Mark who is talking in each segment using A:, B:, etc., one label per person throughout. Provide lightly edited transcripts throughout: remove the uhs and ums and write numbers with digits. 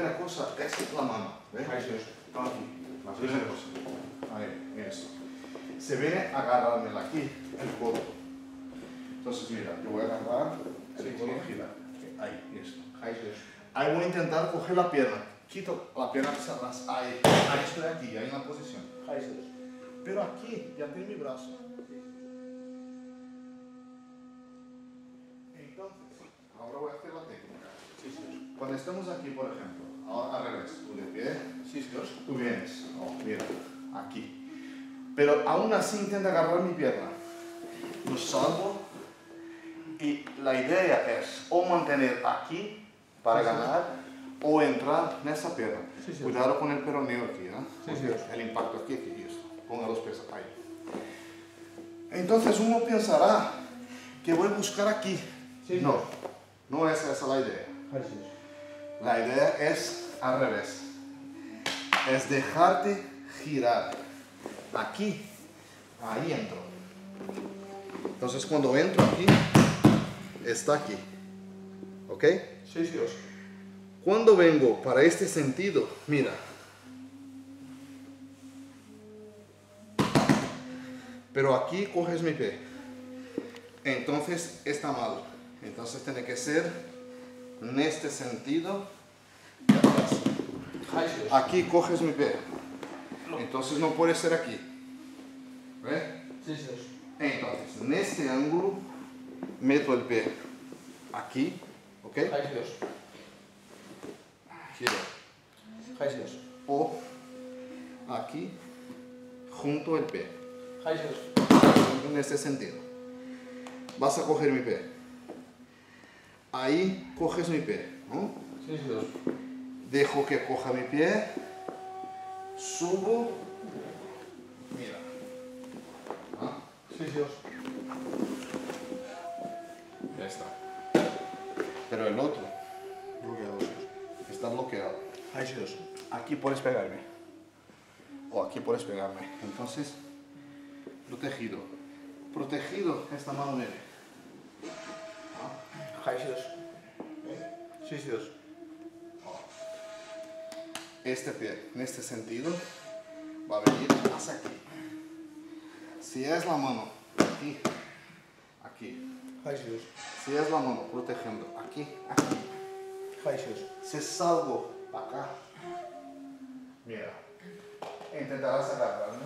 A: primera cosa es la mano. ¿Ves?
B: Ahí sí, estamos aquí.
A: La primera cosa. Ahí, eso. Se viene a agarrarme aquí el codo. Entonces mira, yo voy a agarrar el codo y girar. Ahí, esto.
B: Ahí sí.
A: Ahí voy a intentar coger la pierna. Quito la pierna hacia atrás. Ahí estoy aquí, ahí en la posición.
B: Ahí sí.
A: Pero aquí ya tengo mi brazo. Entonces, ahora voy a hacer la técnica.
B: Sí, sí.
A: Cuando estamos aquí, por ejemplo, ahora al revés, tú de pie,
B: Sí, sí.
A: tú vienes, mira, aquí. Pero aún así intenta agarrar mi pierna. Lo salvo y la idea es o mantener aquí para ganar o entrar en esa pierna.
B: Sí, sí.
A: Cuidado con el peroneo aquí, ¿eh?
B: Sí, sí.
A: El impacto aquí y esto. Ponga los pies ahí. Entonces uno pensará que voy a buscar aquí.
B: Sí,
A: no, no es esa la idea.
B: Ahí sí.
A: La idea es al revés. Es dejarte girar. Aquí, ahí entro. Entonces cuando entro aquí, está aquí. ¿Ok?
B: Sí, sí.
A: Cuando vengo para este sentido, mira. Pero aquí coges mi pie. Entonces está mal. Entonces tiene que ser en este sentido. Y atrás.
B: Ahí sí.
A: Aquí coges mi pie. Entonces no puede ser aquí. ¿Ves?
B: Sí, sí.
A: Entonces, en este ángulo, meto el pie aquí. ¿Ok?
B: Ahí sí.
A: Giro.
B: Ahí sí.
A: O aquí, junto el pie.
B: Ahí sí.
A: En este sentido. Vas a coger mi pie. Ahí coges mi pie, ¿no?
B: Sí, sí.
A: Dejo que coja mi pie. Subo. Mira. ¿Ah?
B: Sí, sí.
A: Ya está. Pero el otro
B: Bloqueado.
A: está bloqueado.
B: Ahí sí.
A: Aquí puedes pegarme. O aquí puedes pegarme. Entonces, protegido. Protegido esta mano media.
B: Ahí sí. Sí, sí.
A: Este pie, en este sentido, va a venir hacia aquí. Si es la mano aquí, aquí.
B: Ahí sí.
A: Si es la mano protegiendo aquí, aquí.
B: Ahí sí.
A: Si salgo acá, mira, intentarás agarrarme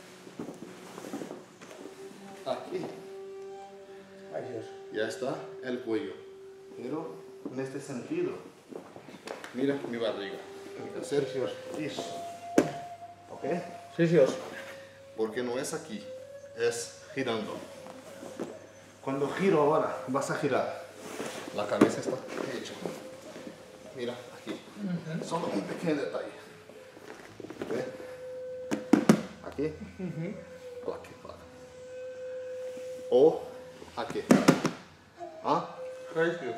A: aquí.
B: Ahí sí.
A: Ya está el cuello. Pero en este sentido, mira mi barriga. Tiene que hacer eso. ¿Ok?
B: Sí, sí.
A: Porque no es aquí, es girando. Cuando giro ahora, vas a girar. La cabeza está hecha. Mira, aquí. Solo un pequeño detalle. ¿Ve? Aquí. Aquí, para. O aquí. ¿Ah?
B: Ahí sí.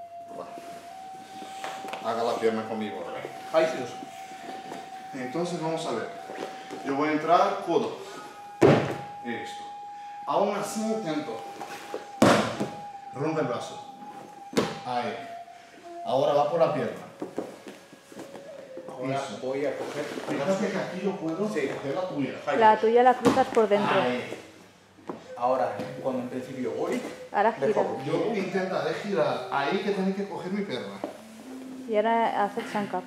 A: Va. Haga la pierna conmigo ahora.
B: Ahí sí.
A: Entonces vamos a ver. Yo voy a entrar codo. Esto. Aún así intento. Rompe el brazo. Ahí. Ahora va por la pierna.
B: Ahora
A: Eso.
B: voy a coger.
A: Fíjate que aquí yo puedo
B: Sí.
A: coger la tuya.
C: La tuya la cruzas por dentro.
A: Ahí.
B: Ahora, cuando en principio voy,
C: Ahora
B: dejo.
C: gira.
A: Yo intentaré girar. Ahí que tiene que coger mi pierna.
C: Y ahora hace el sankaku.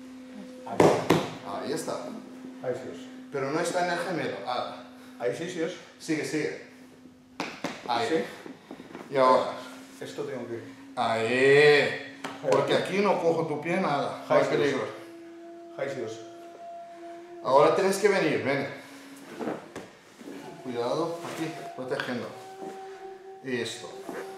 A: Ahí está.
B: Ahí sí.
A: Pero no está en el gemelo. Ah.
B: Ahí sí, sí.
A: Sigue, sigue. Ahí.
B: Sí.
A: Y ahora.
B: Esto tengo que.
A: Ahí. Porque aquí no cojo tu pie nada. Hay peligro.
B: Ahí sí.
A: Ahora tienes que venir, ven. Cuidado, aquí, protegiendo. Esto.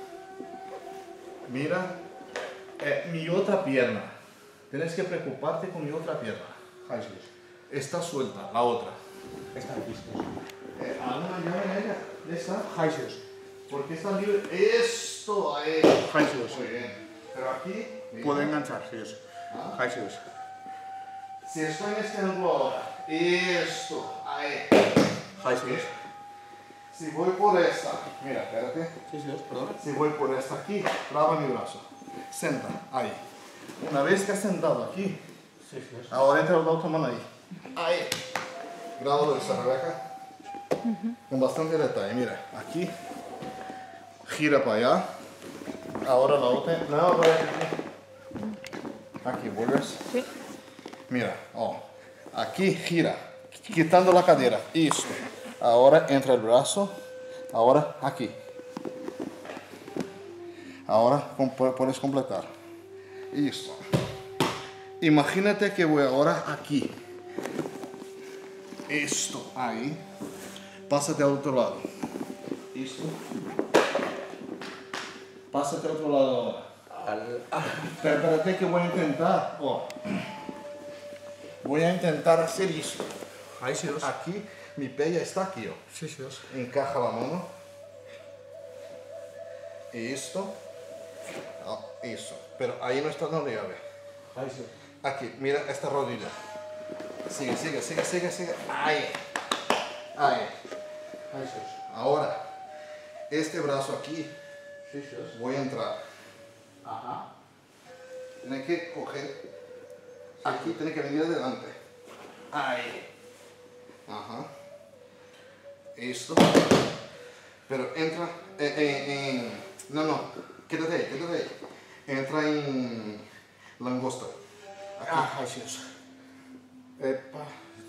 A: Mira, mi otra pierna. Tienes que preocuparte con mi otra pierna.
B: Ahí sí.
A: Está suelta, la otra.
B: Están listos.
A: ¿Alguna llave ella? ¿Esta?
B: Ahí sí.
A: ¿Por qué está libre? Esto, ahí.
B: Ahí sí.
A: Muy bien. Pero aquí... mira.
B: Puedo enganchar, sí.
A: ¿Ah?
B: Ahí sí.
A: Si estoy en este ángulo ahora, esto, ahí.
B: Ahí sí.
A: Si voy por esta, mira, espérate.
B: Sí, sí, perdón.
A: Si voy por esta aquí, traba mi brazo. Senta, ahí. Una vez que has sentado aquí,
B: Sí, señor.
A: Ahora entra la otra mano ahí. Ahí. Grábalo esa, Rebeca. Con bastante detalle. Mira, aquí. Gira para allá. Ahora la otra. No, vaya aquí. Aquí, vuelves.
C: Sí.
A: Mira, oh. Aquí gira. Quitando la cadera. Eso. Ahora entra el brazo. Ahora aquí. Ahora puedes completar. Eso. Imagínate que voy ahora aquí. Esto ahí. Pásate al otro lado. Esto. Pásate al otro lado ahora. Pero espérate que voy a intentar. Oh. Voy a intentar hacer esto.
B: Ahí, señor.
A: Aquí, mi pella está aquí. Oh.
B: Sí, señor.
A: Encaja la mano. Esto. Oh, eso. Pero ahí no está dando llave.
B: Ahí, señor.
A: Aquí, mira esta rodilla. Sigue, sigue, sigue, sigue, sigue. Ahí. Ahí.
B: Ahí, señor.
A: Ahora, este brazo aquí,
B: Sí, señor.
A: voy a entrar.
B: Ajá.
A: Tiene que coger. Aquí tiene que venir adelante. Ahí. Ajá. Esto. Pero entra no, no. Quédate ahí, quédate ahí. Entra en langosta. Aquí.
B: Ah, ahí, señor.
A: Epa.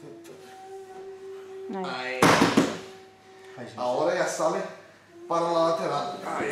C: Ahí.
A: Ahí.
B: Ahí, señor.
A: Ahora ya sale para la lateral. Ahí.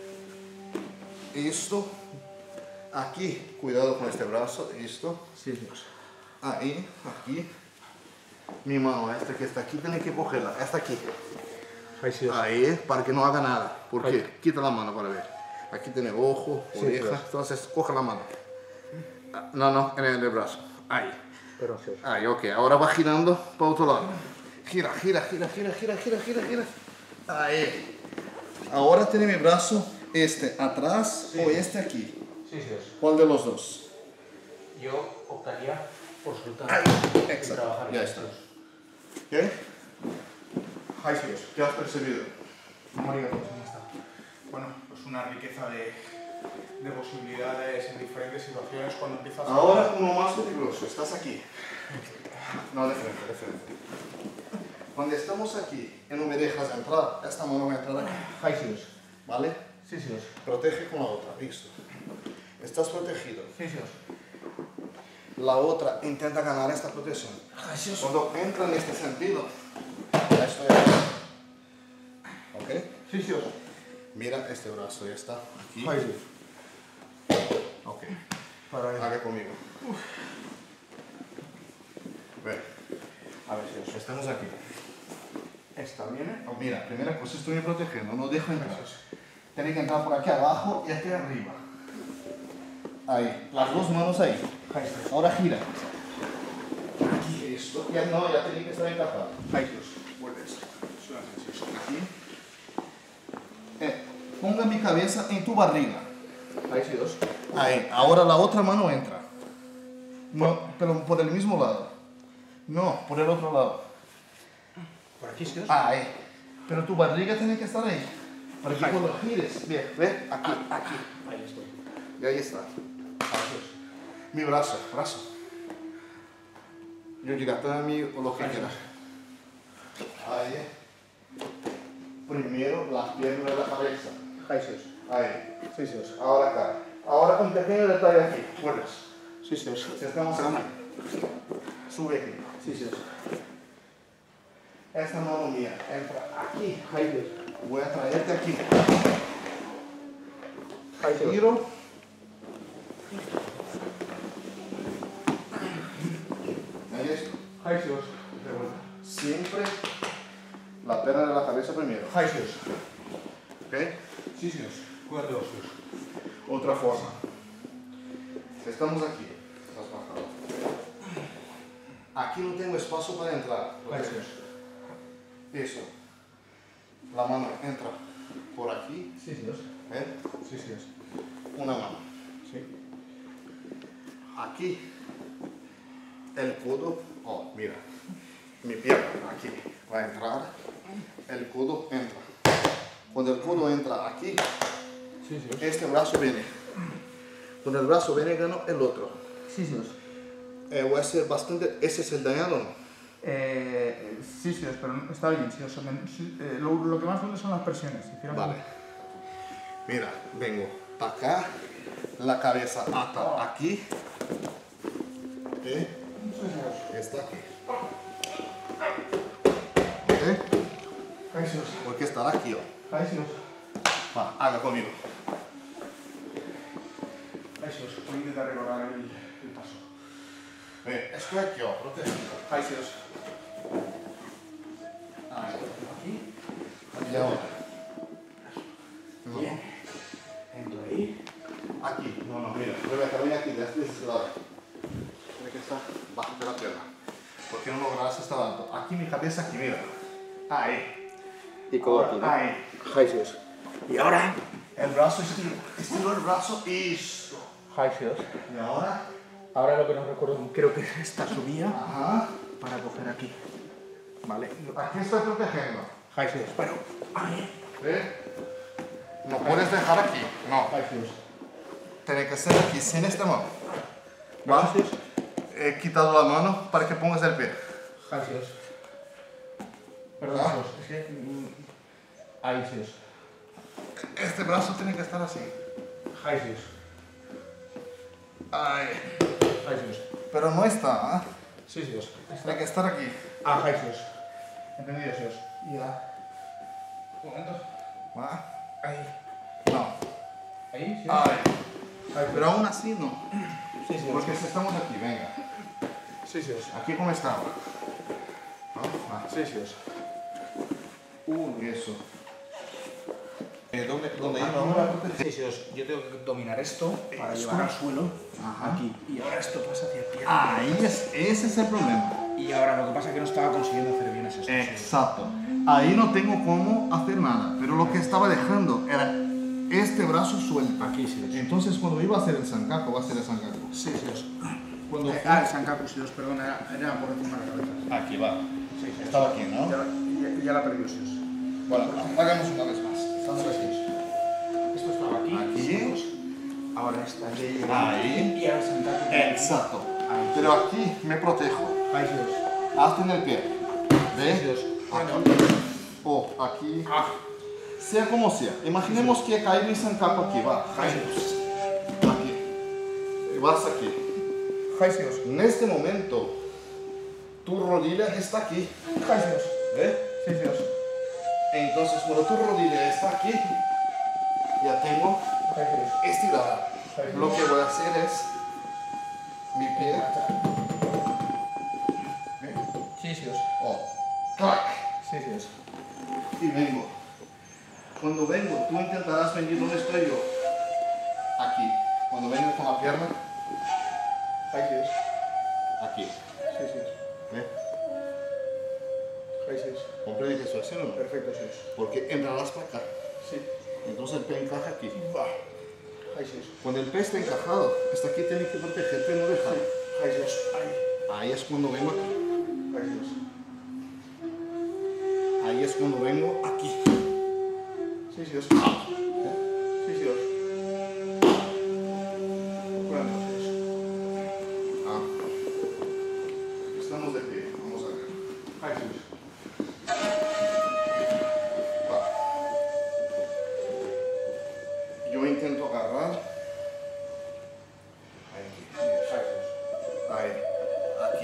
A: Esto. Aquí. Cuidado con este brazo. Esto.
B: Sí, señor.
A: Ahí. Aquí. Mi mano, esta que está aquí, tiene que cogerla. Esta aquí.
B: Ahí, señor.
A: Ahí, para que no haga nada. ¿Por qué?
B: Ahí.
A: Quita la mano para ver. Aquí tiene ojo,
B: Sí,
A: oreja.
B: claro.
A: Entonces, coge la mano. No, no, en el brazo. Ahí.
B: Perdón, señor.
A: Ahí, ok. Ahora va girando para otro lado. Gira, gira, gira, gira, gira, gira, gira, gira. Ahí. Ahora tiene mi brazo este atrás o este aquí.
B: Sí, señor.
A: ¿Cuál de los dos?
B: Yo optaría por soltar
A: Ahí.
B: y
A: Exacto.
B: trabajar.
A: Ya está. ¿Qué?
B: Ahí, señor.
A: ¿Qué has percibido?
B: María, ¿cómo está?
D: Bueno, pues una riqueza de posibilidades en diferentes situaciones cuando empiezas
A: Ahora uno más peligroso. Estás aquí. No, de frente, de frente. Cuando estamos aquí y no me dejas entrar, esta mano va a entrar aquí.
B: Ahí, señor.
A: ¿Vale?
B: Sí, señor.
A: Protege con la otra. Listo. Estás protegido.
B: Sí, señor.
A: La otra intenta ganar esta protección.
B: Ahí, señor.
A: Cuando entra en este sentido, ya estoy aquí. ¿Ok?
B: Sí, señor.
A: Mira, este brazo ya está aquí.
B: Ahí, señor.
A: Ok.
B: Para ver.
A: Haga conmigo. Ve.
B: A ver, señor.
A: Estamos aquí.
D: esta viene.
A: Oh, mira, primera cosa, estoy protegiendo, no dejo entrar. Tiene que entrar por aquí abajo y aquí arriba. Ahí, las dos manos ahí.
B: Ahí está.
A: Ahora gira. Aquí, esto. Ya no, ya tiene que estar encajado.
D: Ahí Dios. Vuelves. Suena sencillo.
A: Aquí. Ponga mi cabeza en tu barriga.
B: Ahí, señor.
A: Ahí, ahora la otra mano entra. No, pero por el mismo lado. No, por el otro lado.
B: Por aquí, señor.
A: Ahí. Pero tu barriga tiene que estar ahí. Para que cuando gires, bien, ve, aquí, aquí.
B: Ahí estoy.
A: Y ahí está.
B: Ahí, señor.
A: Mi brazo, brazo. Yo llegaste a mí o lo que
B: Ahí
A: quieras. Ahí. Primero las piernas de la cabeza.
B: Ahí, señor.
A: Ahí.
B: Sí, señor.
A: Ahora acá. Ahora un pequeño detalle aquí. Vuelves.
B: Sí, señor.
A: Estamos aquí. Sube aquí.
B: Sí, señor.
A: Esta mano mía entra aquí.
B: Ahí, señor.
A: Voy a traerte aquí.
B: Ahí, señor.
A: Giro. Ahí es.
B: Ahí, señor.
A: Siempre la perna de la cabeza primero.
B: Ahí, señor.
A: ¿Ok?
B: Sí, señor. Cuidado, señor.
A: Otra forma. Estamos aquí. Estás bajado. Aquí no tengo espacio para entrar.
B: Ahí, señor.
A: Eso. La mano entra por aquí.
B: Sí, señor.
A: ¿Ven?
B: Sí, señor.
A: Una mano.
B: Sí.
A: Aquí. El codo. Oh, mira. Mi pierna aquí va a entrar. El codo entra. Cuando el codo entra aquí,
B: Sí, señor.
A: este brazo viene. Cuando el brazo viene, gano el otro.
B: Sí, señor.
A: Voy a hacer bastante... ¿Ese es el dañado?
D: Sí, señor, pero está bien, señor. Lo que más duele son las presiones.
A: Vale. Mira, vengo para acá, la cabeza hasta aquí. Está aquí. Porque estará aquí. Va, haga conmigo.
D: Voy a intentar recordar el paso.
A: Estoy aquí, protegido. Aquí. Y ahora. No.
D: Bien. Entro ahí.
A: Aquí. No, mira. Rebeca, ven aquí, de este lado. Tiene que estar bajo de la pierna. ¿Por qué no lo grabas hasta abajo? Aquí mi cabeza, aquí, mira. Ahí.
B: Y codo aquí, ¿no?
A: Ahí.
D: Y ahora.
A: El brazo, estiro el brazo y esto. Y ahora.
D: Ahora lo que no recuerdo, creo que es esta subida
A: Ajá.
D: para coger aquí. Vale.
A: Aquí estoy protegiendo.
D: Pero. Ahí.
A: ¿Ves? No puedes dejar aquí. No. Tiene que ser aquí, sin esta mano. ¿Va? He quitado la mano para que pongas el pie.
D: Perdón,
A: Ah.
D: es que. Ahí, sí.
A: Este brazo tiene que estar así. Ay. Pero no está, ¿eh?
D: Sí, sí.
A: Tiene que estar aquí.
D: Entendido, sí. Y ya. Un momento.
A: ¿Va?
D: Ahí.
A: No.
D: Ahí, sí.
A: Ay. Pero aún así no.
D: Sí, sí.
A: Porque si estamos aquí, venga.
D: Sí, sí.
A: Aquí como estaba. ¿No? Va.
D: Sí, sí.
A: Eso. ¿Dónde iba ahora?
D: Sí, sí. Yo tengo que dominar esto para llevar al suelo.
A: Ajá.
D: Aquí. Y ahora esto pasa hacia aquí.
A: Ahí ese es el problema.
D: Y ahora lo que pasa es que no estaba consiguiendo hacer bien ese
A: Exacto. Ahí no tengo cómo hacer nada, pero lo que estaba dejando era este brazo suelto.
D: Aquí, sí.
A: Entonces cuando iba a hacer el sankaku, va a ser el sankaku.
D: Sí, sí.
A: Cuando
D: el sankaku, sí, perdón, era por encima de la cabeza.
A: aquí va.
D: Sí, sí.
A: Estaba aquí, ¿no?
D: Ya la perdió, sí.
A: Bueno, hagamos una vez más.
D: Esto estaba aquí.
A: Aquí.
D: Ahora está aquí.
A: Ahí.
D: Y ahora el sankaku.
A: Exacto.
D: Ahí.
A: Pero aquí me protejo.
D: Ahí, sí.
A: Hasta en el pie. ¿Ves? Aquí. O aquí. Sea como sea. Imaginemos que cae mi sankaku aquí. Va. Aquí. Y vas aquí. En este momento, tu rodilla está aquí. ¿Ves?
D: Sí, sí.
A: Entonces, cuando tu rodilla está aquí, ya tengo estirada. Lo que voy a hacer es mi pie.
D: Sí, sí.
A: Oh, clac.
D: Sí, sí.
A: Y vengo. Cuando vengo, tú intentarás venir donde estoy yo. Aquí. Cuando vengo con la pierna, aquí.
D: Sí, sí.
A: ¿Ves?
D: Ahí sí.
A: ¿Comprende que estoy haciendo?
D: Perfecto, sí.
A: Porque entrarás para acá.
D: Sí.
A: Entonces el pie encaja aquí.
D: Ahí sí.
A: Cuando el pie está encajado, hasta aquí tiene que protegerte y no dejar.
D: Ahí sí. Ahí.
A: Ahí es cuando vengo aquí.
D: Ahí sí.
A: Ahí es cuando vengo aquí.
D: Sí, sí. Sí, sí.
A: Ah. Estamos de pie. Vamos a ver.
D: Ahí sí.
A: Va. Yo intento agarrar. Ahí. Aquí.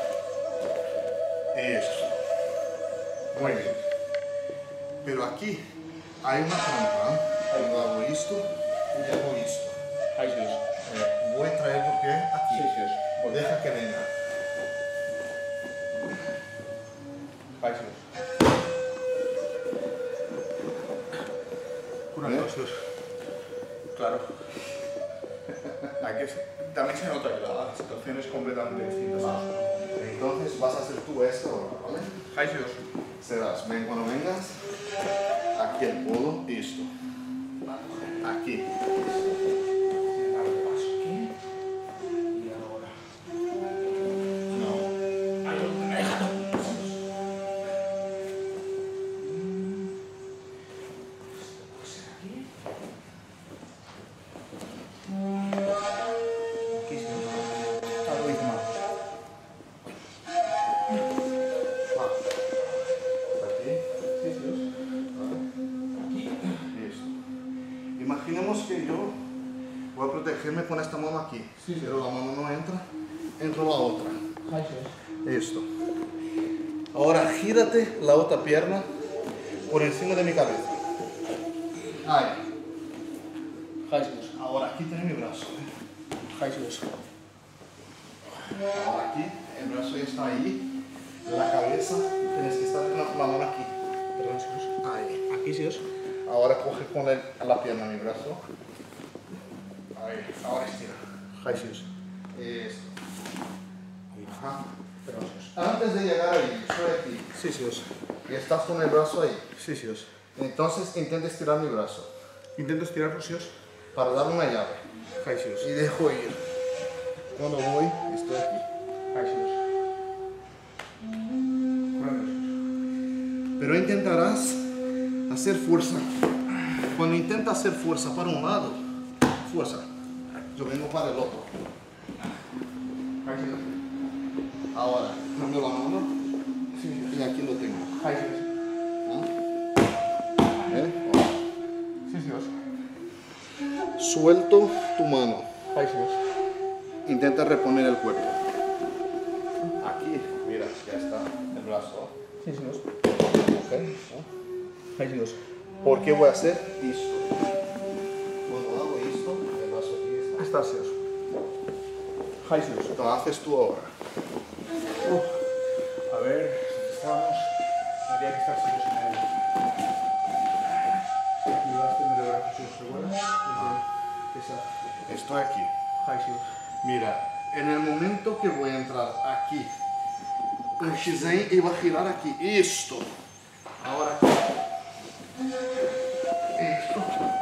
A: Eso. Muy bien. Pero aquí hay una trampa. Yo hago esto y hago esto.
D: Ahí sí.
A: Voy a traer el pie aquí.
D: Sí, sí.
A: Deja que venga.
D: Ahí sí. Una cosa. Claro. También se nota que la situación es completamente distinta.
A: Entonces vas a hacer tú esto ahora, ¿vale?
D: Ahí sí.
A: Serás, ven cuando vengas, aquí el codo, esto. Aquí.
D: Y ahora.
A: No.
D: Ahí donde me he dejado. Aquí sí. Algo hice mal.
A: protegerme con esta mano aquí.
B: Sí.
A: Pero la mano no entra, entra la otra. Esto. Ahora gírate la otra pierna por encima de mi cabeza. Ahí. Ahora aquí tenés mi brazo. Ahora aquí, el brazo está ahí. La cabeza, tienes que estar con la mano aquí. Ahí.
B: Aquí, sí.
A: Ahora coge con la pierna mi brazo. Ahí. Ahora estira. Esto. Ajá. Antes de llegar ahí, estoy aquí.
B: Sí, sí.
A: Y estás con el brazo ahí.
B: Sí, sí.
A: Entonces intenta estirar mi brazo
B: Intento estirarlo, sí.
A: para darle una llave. Y dejo ir. Cuando voy, estoy aquí. Pero intentarás hacer fuerza. Cuando intentas hacer fuerza para un lado, fuerza. Yo vengo para el otro. Ahora, cambio la mano y aquí lo tengo. ¿Eh? Suelto tu mano. Intenta reponer el cuerpo. Aquí, mira, ya está el brazo. Okay. ¿Por qué voy a hacer esto? Cuando hago esto, el brazo aquí está. Lo haces tú ahora.
D: A ver, estamos. Tendría que estar serios en él. Aquí vas a tener el brazo, ¿recuerdas?
A: Estoy aquí. Mira, en el momento que voy a entrar aquí, el Shizen iba a girar aquí. Esto. Ahora aquí. Esto.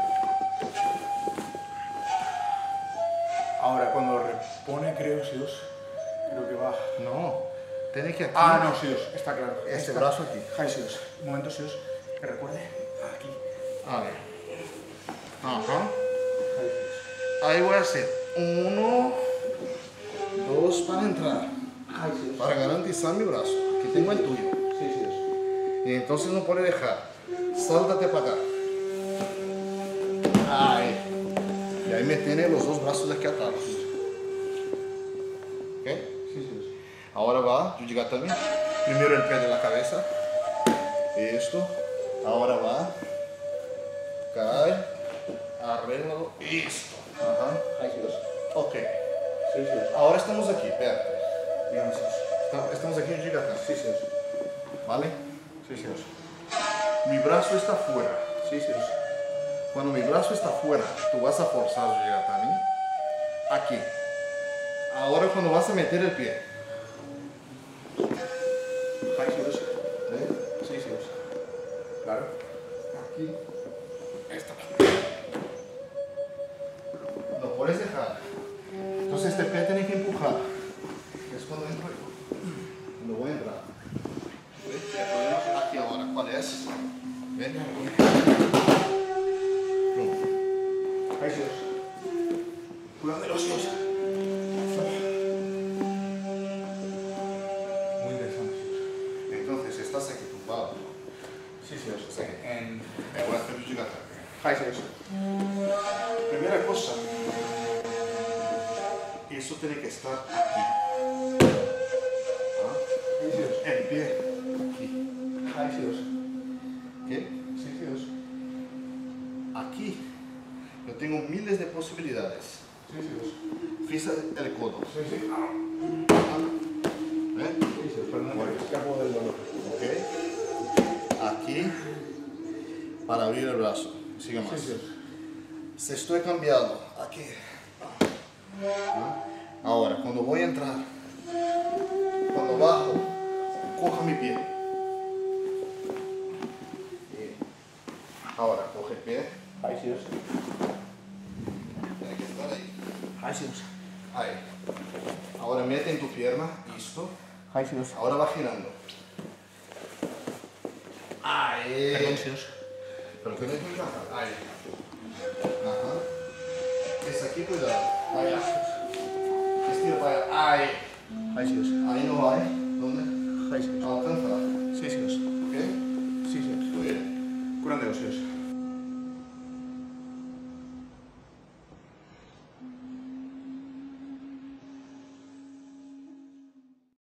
D: Ahora, cuando repone, creo que va.
A: No. Tiene que aquí.
D: Ah, no, Sios, está claro.
A: Este brazo aquí.
D: Sios. Un momento, Sios, que recuerde. Aquí.
A: A ver. Ajá. Ahí voy a hacer 1, 2 para entrar. Para garantizar mi brazo. Aquí tengo el tuyo. Y entonces no puede dejar. Sáltate para acá. Ahí. Y ahí me tiene los dos brazos aquí atados. ¿Ok? Ahora va, Jujigatami. Primero el pie de la cabeza. Esto. Ahora va. Cae. Arréglalo. Esto. Ajá. Ok. Ahora estamos aquí, espérate. Estamos aquí en Jujigatami. ¿Vale? Mi brazo está fuera. Cuando mi brazo está fuera, tú vas a forzar Jujigatami. Aquí. Ahora cuando vas a meter el pie.
D: Claro.
A: Aquí. Esta. No puedes dejar. Entonces este pie tiene que empujar. Es cuando entro yo. Cuando voy a entrar. ¿Ves? El problema es aquí ahora. ¿Cuál es? ¿Ven?
D: Cuidado de los Sios. Muy interesante, Sios.
A: Entonces estás aquí tumbado. Me voy a hacer Jujigatami. Primera cosa. Eso tiene que estar aquí. El pie aquí. ¿Qué? Aquí yo tengo miles de posibilidades. Fija el codo. ¿Ven?
B: Escapo del dolor.
A: Ok. Aquí para abrir el brazo. Sigue más. Se estoy cambiando. Aquí. Ahora, cuando voy a entrar, cuando bajo, coja mi pie. Ahora, coge el pie. Tiene que estar ahí. Ahí. Ahora mete en tu pierna. Listo. Ahora va girando. Ahí. Pero tienes que encajar. Ahí. Ajá. Es aquí, cuidado. Allá. Estira para allá. Ahí. Ahí no va, ¿eh? ¿Dónde? Alcanza. ¿Ok? Muy bien.
D: Curando, Sios.